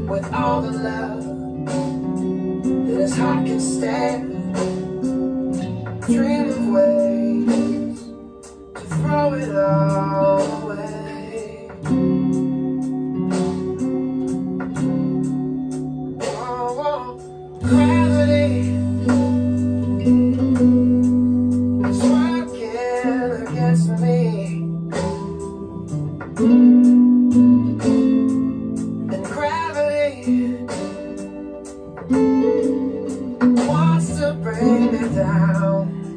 with all the love that his heart can stand. Dream of ways to throw it all away. Oh, oh, gravity is working against me. And gravity wants to bring me down.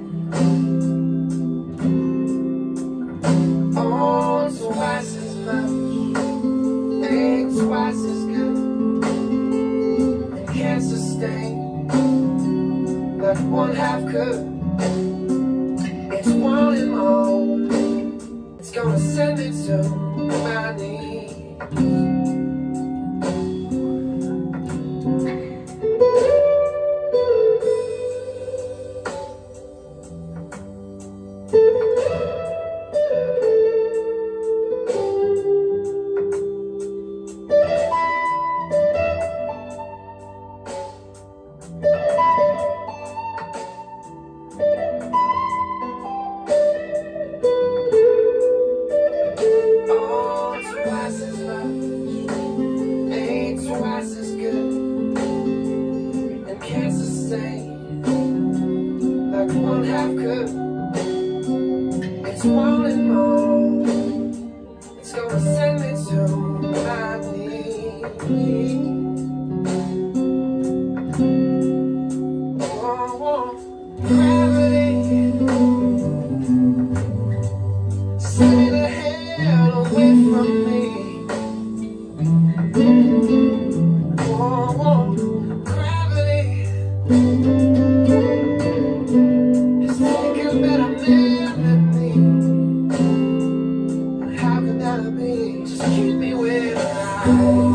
Oh, twice as much ain't twice as good, and can't sustain like one half could. It's wanting more. It's gonna send me to my knees. Twice as good, and can't sustain like one half could. It's wanting more. It's gonna send me to my knees. Oh, oh, gravity, send me the hell away from me. It's thinking that I'm never me. How can that be? Just keep me where I am.